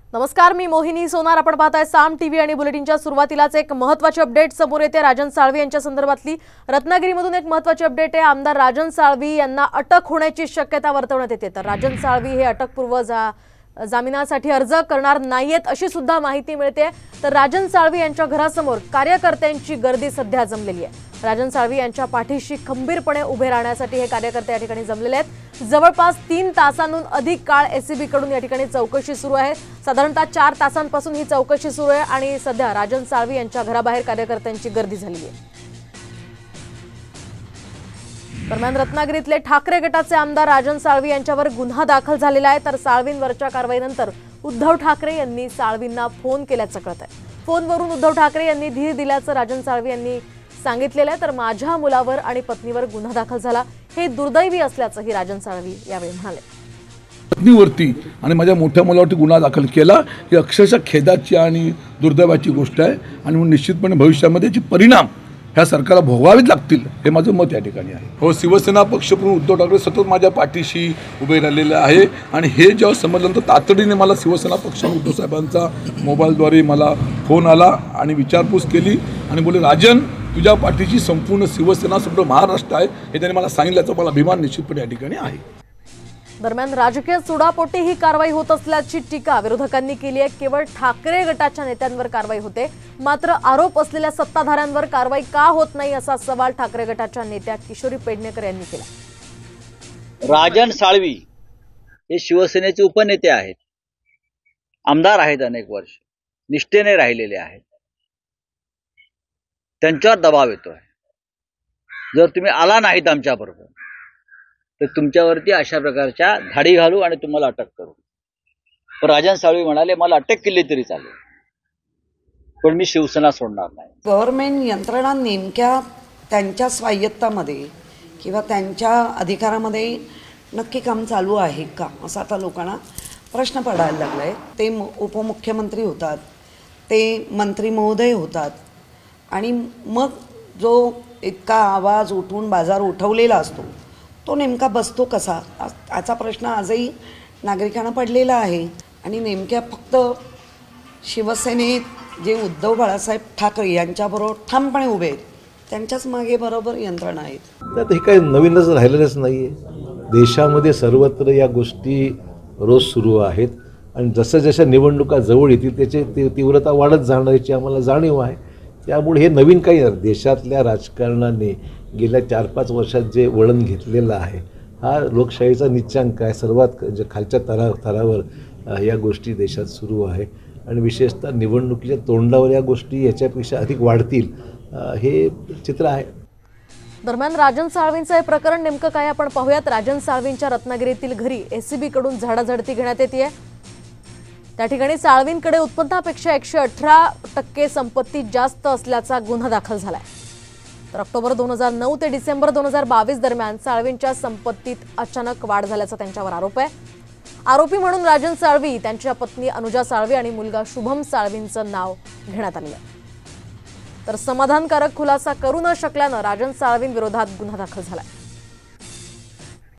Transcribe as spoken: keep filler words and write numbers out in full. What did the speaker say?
नमस्कार, मी मोहिनी सोनार. आपण पाहताय साम टीव्ही आणि बुलेटिनच्या सुरुवातीलाच एक महत्त्वाची अपडेट समोर येते. राजन साळवी यांच्या संदर्भातली रत्नागिरीमधून एक महत्त्वाची अपडेट आहे. आमदार राजन साळवी यांना अटक होण्याची शक्यता वर्तवण्यात येते. तर राजन साळवी हे अटकपूर्व जा जामिनासाठी अर्ज करणार नाहीयेत अशी सुद्धा माहिती मिळते. तर राजन साळवी यांच्या घरासमोर कार्यकर्त्यांची गर्दी सध्या जमलेली आहे. राजन साळवी यांच्या पाठीशी खंबीरपणे उभे राहण्यासाठी हे कार्यकर्ते या ठिकाणी जमलेले आहेत. जवळपास तीन तासांहून अधिक काळ एसीबी कडून या ठिकाणी चौकशी सुरू आहे. साधारणतः चार तासांपासून ही चौकशी सुरू आहे आणि सध्या राजन साळवी यांच्या घराबाहेर कार्यकर्त्यांची गर्दी झालेली आहे. दरम्यान रत्नागिरीतले ठाकरे गटाचे आमदार राजन साळवी यांच्यावर गुन्हा दाखल झालेला आहे. तर साळवींवरच्या कारवाईनंतर उद्धव ठाकरे यांनी साळवींना फोन केल्याचं कळत आहे. फोनवरून उद्धव ठाकरे यांनी धीर दिल्याचं राजन साळवी यांनी सांगितलेलं आहे. तर माझ्या मुलावर आणि पत्नीवर गुन्हा दाखल झाला हे दुर्दैवी असल्याचंही राजन साळवी यावेळी म्हणाले. पत्नीवरती आणि माझ्या मोठ्या मुलावरती गुन्हा दाखल केला ही अक्षरशः खेदाची आणि दुर्दैवाची गोष्ट आहे आणि निश्चितपणे भविष्यामध्ये याचे परिणाम ह्या सरकारला भोगावेच लागतील हे माझं मत या ठिकाणी आहे. हो, शिवसेना पक्षप्रमुख उद्धव ठाकरे सतत माझ्या पाठीशी उभे राहिलेले आहे आणि हे जेव्हा समजलं तर तातडीने मला शिवसेना पक्षप्रमुख उद्धव साहेबांचा मोबाईलद्वारे मला फोन आला आणि विचारपूस केली आणि बोले राजन तुझ्या पाठीची संपूर्ण शिवसेना संपूर्ण महाराष्ट्र आहे हे त्यांनी मला सांगितल्याचा मला अभिमान निश्चितपणे या ठिकाणी आहे. दरम्यान राजकीय सुडापोटी ही कारवाई होत असल्याची टीका विरोधकांनी केली आहे. केवळ ठाकरे गटाच्या नेत्यांवर कारवाई होते, मात्र आरोप असलेल्या सत्ताधाऱ्यांवर कारवाई का होत नाही असा सवाल ठाकरे गटाच्या नेत्या किशोरी पेडणेकर यांनी केला. राजन साळवी हे शिवसेनेचे उपनेते आहेत, आमदार आहेत, अनेक वर्ष निष्ठेने राहिलेले आहेत. त्यांच्यावर दबाव येतोय. जर तुम्ही आला नाहीत आमच्याबरोबर तर तुमच्यावरती अशा प्रकारच्या धाडी घालू आणि तुम्हाला अटक करू. पण राजन साळवी म्हणाले मला अटक केली तरी चालेल, पण मी शिवसेना सोडणार नाही. गव्हर्नमेंट यंत्रणा नेमक्या त्यांच्या स्वायत्तामध्ये किंवा त्यांच्या अधिकारामध्ये नक्की काम चालू आहे का असा आता लोकांना प्रश्न पडायला लागलाय. ते उपमुख्यमंत्री होतात, ते मंत्री महोदय होतात आणि मग जो इतका आवाज उठून बाजार उठवलेला असतो तो नेमका बसतो कसा याचा प्रश्न आजही नागरिकांना पडलेला आहे. आणि नेमक्या फक्त शिवसेनेत जे उद्धव बाळासाहेब ठाकरे यांच्याबरोबर ठामपणे उभे आहेत त्यांच्याच मागे बरोबर यंत्रणा आहेत. तर हे काही नवीनच राहिलेलंच नाही आहे. देशामध्ये सर्वत्र या गोष्टी रोज सुरू आहेत आणि जसं जशा निवडणुका जवळ येतील त्याची ती तीव्रता वाढत जाण्याची आम्हाला जाणीव आहे. त्यामुळे हे नवीन काही नाही. देशातल्या राजकारणाने गेल्या चार पाच वर्षात जे वळण घेतलेलं आहे हा लोकशाहीचा निच्चांक आहे. सर्वात जे खालच्या थरा थरावर या गोष्टी देशात सुरू आहे आणि विशेषतः निवडणुकीच्या तोंडावर या गोष्टी याच्यापेक्षा अधिक वाढतील हे चित्र आहे. दरम्यान राजन साळवींचं हे प्रकरण नेमकं काय आपण पाहूयात. राजन साळवींच्या रत्नागिरीतील घरी एसीबी कडून झाडाझडती घेण्यात येते. त्या ठिकाणी साळवींकडे उत्पन्नापेक्षा एकशे अठरा टक्के संपत्ती जास्त असल्याचा गुन्हा दाखल झालाय. तर ऑक्टोबर दोन हजार नऊ ते डिसेंबर दोन हजार बावीस दरम्यान साळवींच्या संपत्तीत अचानक वाढ झाल्याचा त्यांच्यावर आरोप आहे. आरोपी म्हणून राजन साळवी, त्यांच्या पत्नी अनुजा साळवी आणि मुलगा शुभम साळवींचं नाव घेण्यात आलं. तर समाधानकारक खुलासा करू न शकल्यानं राजन साळवींविरोधात गुन्हा दाखल झालाय.